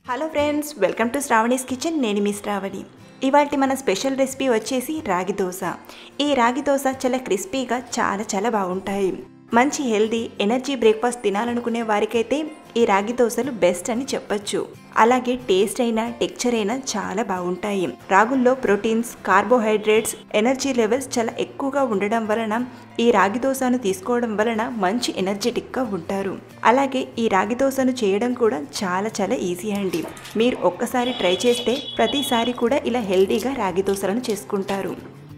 Hello friends, welcome to Shravani's kitchen. నేను మీ శ్రావణి. ఇవాల్టి మన స్పెషల్ రెసిపీ వచ్చేసి రాగి దోశ. ఈ రాగి దోశ చాలా క్రిస్పీగా చాలా బాగుంటాయి. మంచి హెల్దీ ఎనర్జీ బ్రేక్ఫాస్ట్ తినాలనుకునే వారికైతే ఈ రాగి దోశలు బెస్ట్ అని చెప్పొచ్చు. అలాగే టేస్ట్ అయినా టెక్చర్ అయినా చాలా బాగుంటాయి. రాగుల్లో ప్రోటీన్స్, కార్బోహైడ్రేట్స్, ఎనర్జీ లెవెల్స్ చాలా ఎక్కువగా ఉండడం వలన ఈ రాగి దోశను తీసుకోవడం వలన మంచి ఎనర్జెటిక్గా ఉంటారు. అలాగే ఈ రాగి దోశను చేయడం కూడా చాలా ఈజీ అండి. మీరు ఒక్కసారి ట్రై చేస్తే ప్రతిసారి కూడా ఇలా హెల్దీగా రాగి దోశలను చేసుకుంటారు.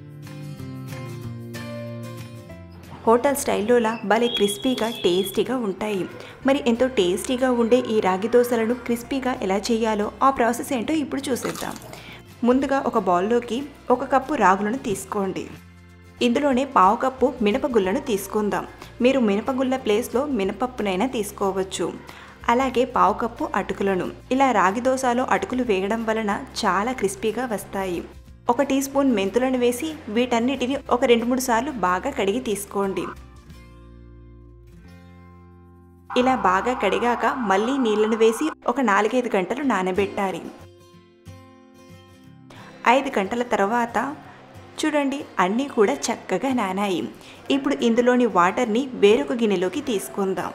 హోటల్ స్టైల్లోలా భలే క్రిస్పీగా టేస్టీగా ఉంటాయి. మరి ఎంతో టేస్టీగా ఉండే ఈ రాగి దోశలను క్రిస్పీగా ఎలా చేయాలో ఆ ప్రాసెస్ ఏంటో ఇప్పుడు చూసేద్దాం. ముందుగా ఒక బౌల్లోకి 1 కప్పు రాగులను తీసుకోండి. ఇందులోనే 1/2 కప్పు మినపగుళ్ళను తీసుకుందాం. మీరు మినపగుళ్ళ ప్లేస్లో మినపప్పునైనా తీసుకోవచ్చు. అలాగే 1/2 కప్పు అటుకులను. ఇలా రాగి దోశలో అటుకులు వేయడం వలన చాలా క్రిస్పీగా వస్తాయి. 1 టీ స్పూన్ మెంతులను వేసి వీటన్నిటిని ఒక 2-3 సార్లు బాగా కడిగి తీసుకోండి. ఇలా బాగా కడిగాక మళ్ళీ నీళ్లను వేసి ఒక 4-5 గంటలు నానబెట్టాలి. 5 గంటల తర్వాత చూడండి, అన్నీ కూడా చక్కగా నానాయి. ఇప్పుడు ఇందులోని వాటర్ని వేరొక గిన్నెలోకి తీసుకుందాం.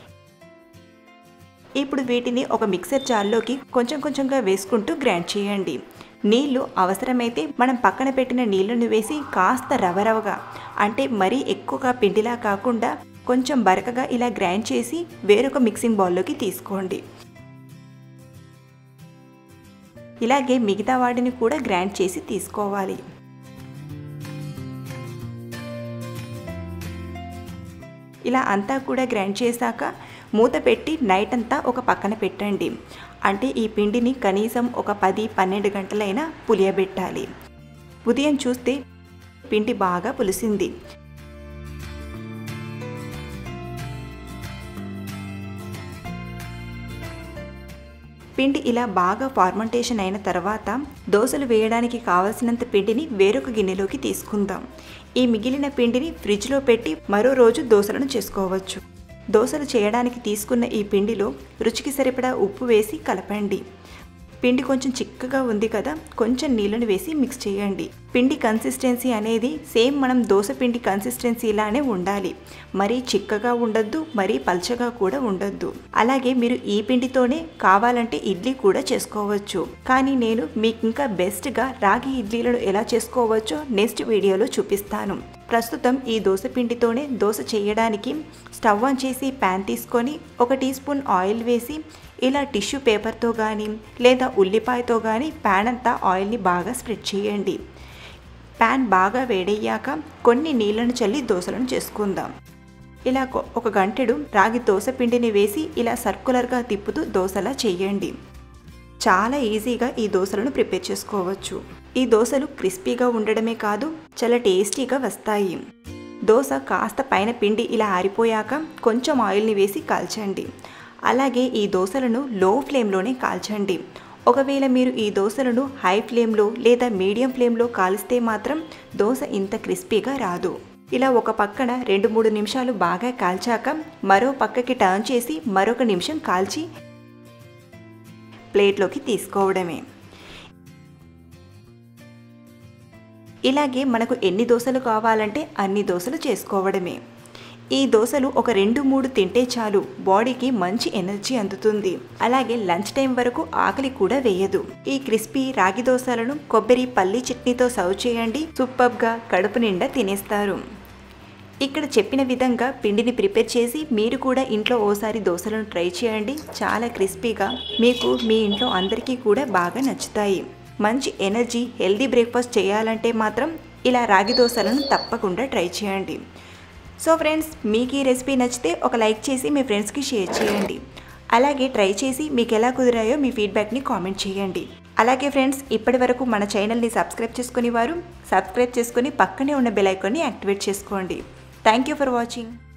ఇప్పుడు వీటిని ఒక మిక్సర్ జార్లోకి కొంచెంగా వేసుకుంటూ గ్రైండ్ చేయండి. నీళ్లు అవసరమైతే మనం పక్కన పెట్టిన నీళ్లను వేసి కాస్త రవరవగా, అంటే మరీ ఎక్కువగా పిండిలా కాకుండా కొంచెం బరకగా ఇలా గ్రైండ్ చేసి వేరొక మిక్సింగ్ బౌల్లోకి తీసుకోండి. ఇలాగే మిగతా వాటిని కూడా గ్రైండ్ చేసి తీసుకోవాలి. ఇలా అంతా కూడా గ్రైండ్ చేశాక మూత పెట్టి నైట్ అంతా ఒక పక్కన పెట్టండి. అంటే ఈ పిండిని కనీసం ఒక 10-12 గంటలైనా పులియబెట్టాలి. ఉదయం చూస్తే పిండి బాగా పులిసింది. పిండి ఇలా బాగా ఫార్మెంటేషన్ అయిన తర్వాత దోశలు వేయడానికి కావలసినంత పిండిని వేరొక గిన్నెలోకి తీసుకుందాం. ఈ మిగిలిన పిండిని ఫ్రిడ్జ్లో పెట్టి మరో రోజు దోశలను చేసుకోవచ్చు. దోశలు చేయడానికి తీసుకున్న ఈ పిండిలో రుచికి సరిపడా ఉప్పు వేసి కలపండి. పిండి కొంచెం చిక్కగా ఉంది కదా, కొంచెం నీళ్ళను వేసి మిక్స్ చేయండి. పిండి కన్సిస్టెన్సీ అనేది సేమ్ మనం దోశ పిండి కన్సిస్టెన్సీలానే ఉండాలి. మరీ చిక్కగా ఉండొద్దు, మరీ పల్చగా కూడా ఉండొద్దు. అలాగే మీరు ఈ పిండితోనే కావాలంటే ఇడ్లీ కూడా చేసుకోవచ్చు. కానీ నేను మీకు ఇంకా బెస్ట్గా రాగి ఇడ్లీలను ఎలా చేసుకోవచ్చో నెక్స్ట్ వీడియోలో చూపిస్తాను. ప్రస్తుతం ఈ దోశ పిండితోనే దోశ చేయడానికి స్టవ్ ఆన్ చేసి ప్యాన్ తీసుకొని 1 టీ స్పూన్ ఆయిల్ వేసి ఇలా టిష్యూ పేపర్తో కానీ లేదా ఉల్లిపాయతో కానీ ప్యాన్ అంతా ఆయిల్ని బాగా స్ప్రెడ్ చేయండి. ప్యాన్ బాగా వేడయ్యాక కొన్ని నీళ్లను చల్లి దోశలను చేసుకుందాం. ఇలా 1 గంటెడు రాగి దోశ పిండిని వేసి ఇలా సర్కులర్గా తిప్పుతూ దోశలా చేయండి. చాలా ఈజీగా ఈ దోశలను ప్రిపేర్ చేసుకోవచ్చు. ఈ దోశలు క్రిస్పీగా ఉండడమే కాదు, చాలా టేస్టీగా వస్తాయి. దోశ కాస్త పైన పిండి ఇలా ఆరిపోయాక కొంచెం ఆయిల్ని వేసి కాల్చండి. అలాగే ఈ దోశలను లో ఫ్లేమ్లోనే కాల్చండి. ఒకవేళ మీరు ఈ దోశలను హై ఫ్లేమ్లో లేదా మీడియం ఫ్లేమ్లో కాలిస్తే మాత్రం దోశ ఇంత క్రిస్పీగా రాదు. ఇలా ఒక పక్కన 2-3 నిమిషాలు బాగా కాల్చాక మరో పక్కకి టర్న్ చేసి మరొక నిమిషం కాల్చి ప్లేట్లోకి తీసుకోవడమే. ఇలాగే మనకు ఎన్ని దోశలు కావాలంటే అన్ని దోశలు చేసుకోవడమే. ఈ దోశలు ఒక 2-3 తింటే చాలు, బాడీకి మంచి ఎనర్జీ అందుతుంది. అలాగే లంచ్ టైం వరకు ఆకలి కూడా వేయదు. ఈ క్రిస్పీ రాగి దోశలను కొబ్బరి పల్లి చట్నీతో సర్వ్ చేయండి. సూపర్గా కడుపు నిండా తినేస్తారు. ఇక్కడ చెప్పిన విధంగా పిండిని ప్రిపేర్ చేసి మీరు కూడా ఇంట్లో ఓసారి దోశలను ట్రై చేయండి. చాలా క్రిస్పీగా మీకు మీ ఇంట్లో అందరికీ కూడా బాగా నచ్చుతాయి. మంచి ఎనర్జీ హెల్దీ బ్రేక్ఫాస్ట్ చేయాలంటే మాత్రం ఇలా రాగి దోశలను తప్పకుండా ట్రై చేయండి. సో ఫ్రెండ్స్, మీకు ఈ రెసిపీ నచ్చితే ఒక లైక్ చేసి మీ ఫ్రెండ్స్కి షేర్ చేయండి. అలాగే ట్రై చేసి మీకు ఎలా కుదిరాయో మీ ఫీడ్బ్యాక్ని కామెంట్ చేయండి. అలాగే ఫ్రెండ్స్, ఇప్పటి వరకు మన ఛానల్ని సబ్స్క్రైబ్ చేసుకుని వారు సబ్స్క్రైబ్ చేసుకుని పక్కనే ఉన్న బెల్ ఐకాన్ని యాక్టివేట్ చేసుకోండి. Thank you for watching.